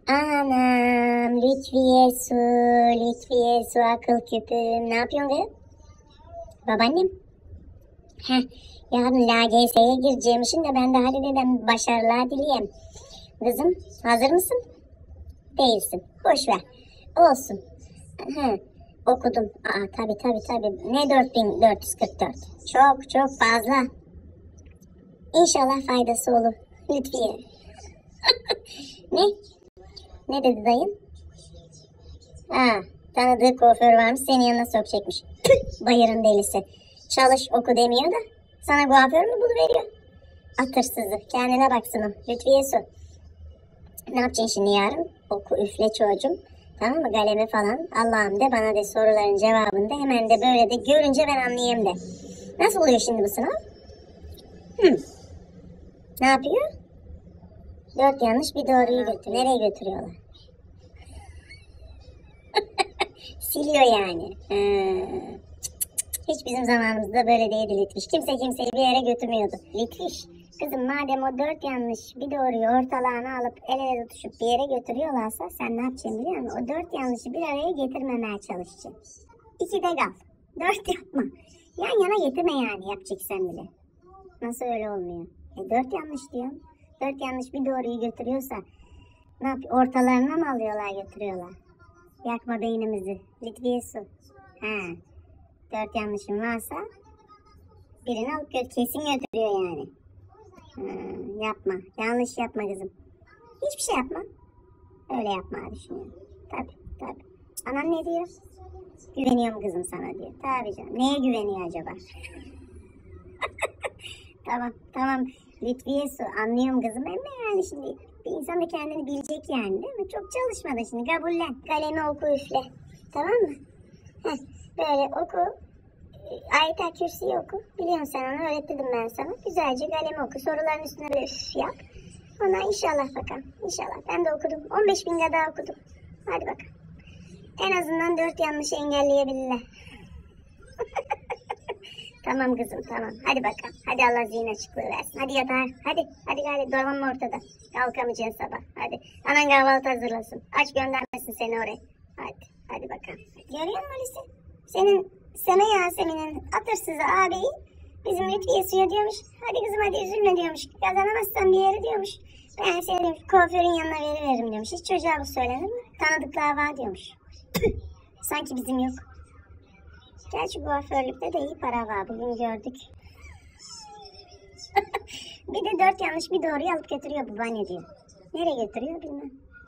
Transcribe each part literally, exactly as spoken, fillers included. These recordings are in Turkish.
Anam, Lütfiye Su, Lütfiye Su akıl küpüm. Ne yapıyorsun kız? Babaannem. Heh, yarın L G S'ye gireceğimişim de ben de Halide'den başarılar dileyeyim. Kızım, hazır mısın? Değilsin. Boş ver. Olsun. He, okudum. Aa, tabii tabii tabii. Ne dört bin dört yüz kırk dört? Çok çok fazla. İnşallah faydası olur. Lütfiye. Ne? Ne dedi dayın? Ha, tanıdığı kuaför varmış, seni yanına sokacakmış. Püh, bayırın delisi. Çalış oku demiyor da sana kuaför mü buluveriyor? Atırsızı. Kendine baksın o. Lütfiye Su. Ne yapacaksın şimdi yarın? Oku üfle çocuğum. Tamam mı? Galemi falan. Allah'ım de bana de soruların cevabını da hemen de böyle de görünce ben anlayayım de. Nasıl oluyor şimdi bu sınav? Hmm. Ne yapıyor? Dört yanlış bir doğruyu götür. Nereye götürüyorlar? Siliyor yani. Hmm. Hiç bizim zamanımızda böyle değildi Litviş. Kimse kimseyi bir yere götürmüyordu. Litviş, kızım madem o dört yanlış bir doğruyu ortalağına alıp el ele tutuşup bir yere götürüyorlarsa sen ne yapacaksın biliyor musun? O dört yanlışı bir araya getirmemeye çalışacaksın. İkide kal. Dört yapma. Yan yana getirme yani yapacaksan bile. Nasıl öyle olmuyor? E dört yanlış diyorum. Dört yanlış bir doğruyu götürüyorsa ne yapıyor? Ortalarına mı alıyorlar götürüyorlar? Yakma beynimizi. Litviye Su. Ha. Dört yanlışım varsa birini alıp gö kesin götürüyor yani. Hmm, yapma. Yanlış yapma kızım. Hiçbir şey yapma. Öyle yapma düşünüyorum. Tabii tabii. Anan ne diyor? Güveniyorum kızım sana diyor. Tabii canım. Neye güveniyor acaba? Tamam tamam. Lütfiye Su anlıyorum kızım ama yani şimdi bir insan da kendini bilecek yani değil mi? Çok çalışma da şimdi kabullen. Kalemi oku üfle. Tamam mı? Heh, böyle oku. Ayet-el Kürsi'yi oku. Biliyorsun sen onu öğrettim ben sana. Güzelce kalemi oku. Soruların üstüne de üf yap. Ona inşallah bakalım. İnşallah. Ben de okudum. on beş bin kadar okudum. Hadi bakalım. En azından dört yanlışı engelleyebilirler. Tamam kızım tamam. Hadi bakalım. Hadi Allah zihin açıklığı versin. Hadi yatağa. Hadi. Hadi gayret. Dolanma ortada. Kalkamayacaksın sabah. Hadi. Anan kahvaltı hazırlasın. Aç göndermesin seni oraya. Hadi. Hadi bakalım. Görüyor musun Alice? Senin Seme Yasemin'in atırsızı ağabeyi bizim Lütfiye Su'ya diyormuş. Hadi kızım hadi üzülme diyormuş. Kazanamazsan bir yere diyormuş. Ben seni diyormuş, kuaförün yanına veririm diyormuş. Hiç çocuğa bu söylenir mi? Tanıdıklar var diyormuş. Sanki bizim yok. Gerçi kuaförlükte de iyi para var. Bugün gördük. Bir de dört yanlış bir doğruyu alıp götürüyor babaanne diyor. Nereye götürüyor bilmem.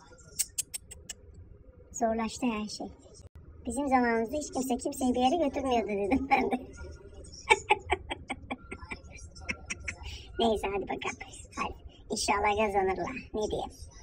Zorlaştı her şey. Bizim zamanımızda hiç kimse kimseyi bir yere götürmüyordu dedim ben de. Neyse hadi bakalım. Hadi. İnşallah kazanırlar. Ne diyeyim.